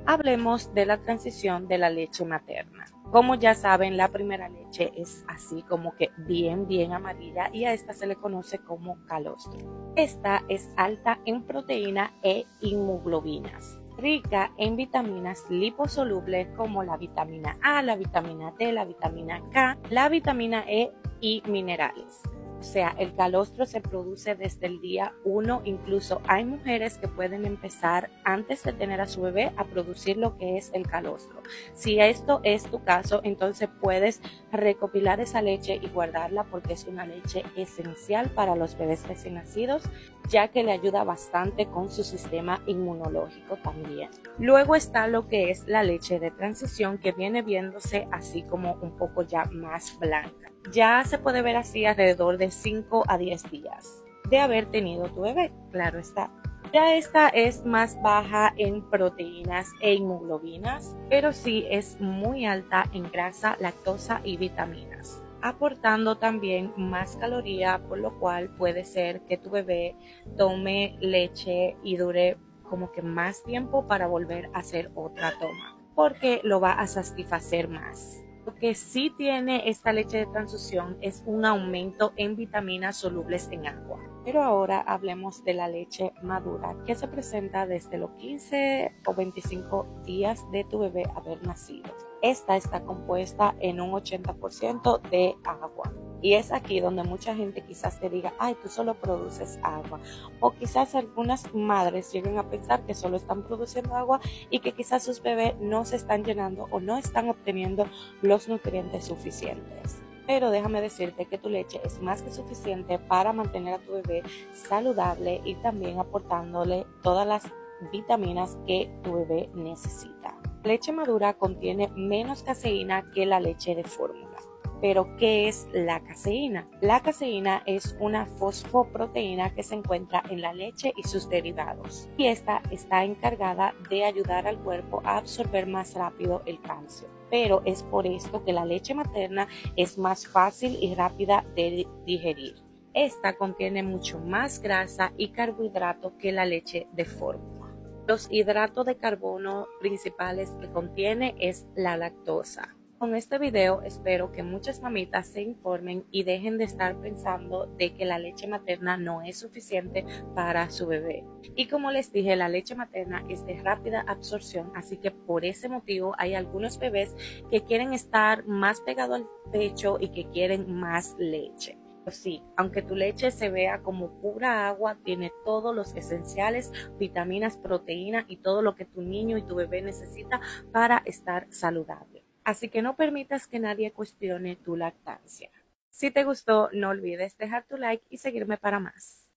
Hablemos de la transición de la leche materna. Como ya saben, la primera leche es así como que bien amarilla y a esta se le conoce como calostro. Esta es alta en proteína e inmunoglobinas, rica en vitaminas liposolubles como la vitamina A, la vitamina D, la vitamina K, la vitamina E y minerales. O sea, el calostro se produce desde el día 1, incluso hay mujeres que pueden empezar antes de tener a su bebé a producir lo que es el calostro. Si esto es tu caso, entonces puedes recopilar esa leche y guardarla porque es una leche esencial para los bebés recién nacidos, ya que le ayuda bastante con su sistema inmunológico también. Luego está lo que es la leche de transición, que viene viéndose así como un poco ya más blanca. Ya se puede ver así alrededor de 5 a 10 días de haber tenido tu bebé, claro está. Ya esta es más baja en proteínas e inmunoglobinas, pero sí es muy alta en grasa, lactosa y vitaminas, aportando también más caloría, por lo cual puede ser que tu bebé tome leche y dure como que más tiempo para volver a hacer otra toma, porque lo va a satisfacer más. Lo que sí tiene esta leche de transfusión es un aumento en vitaminas solubles en agua. Pero ahora hablemos de la leche madura, que se presenta desde los 15 o 25 días de tu bebé haber nacido. Esta está compuesta en un 80% de agua. Y es aquí donde mucha gente quizás te diga, ay, tú solo produces agua. O quizás algunas madres lleguen a pensar que solo están produciendo agua y que quizás sus bebés no se están llenando o no están obteniendo los nutrientes suficientes. Pero déjame decirte que tu leche es más que suficiente para mantener a tu bebé saludable y también aportándole todas las vitaminas que tu bebé necesita. La leche madura contiene menos caseína que la leche de fórmula. Pero, ¿qué es la caseína? La caseína es una fosfoproteína que se encuentra en la leche y sus derivados. Y esta está encargada de ayudar al cuerpo a absorber más rápido el calcio. Pero es por esto que la leche materna es más fácil y rápida de digerir. Esta contiene mucho más grasa y carbohidratos que la leche de fórmula. Los hidratos de carbono principales que contiene es la lactosa. Con este video espero que muchas mamitas se informen y dejen de estar pensando de que la leche materna no es suficiente para su bebé. Y como les dije, la leche materna es de rápida absorción, así que por ese motivo hay algunos bebés que quieren estar más pegados al pecho y que quieren más leche. Sí, aunque tu leche se vea como pura agua, tiene todos los esenciales, vitaminas, proteínas y todo lo que tu niño y tu bebé necesita para estar saludable. Así que no permitas que nadie cuestione tu lactancia. Si te gustó, no olvides dejar tu like y seguirme para más.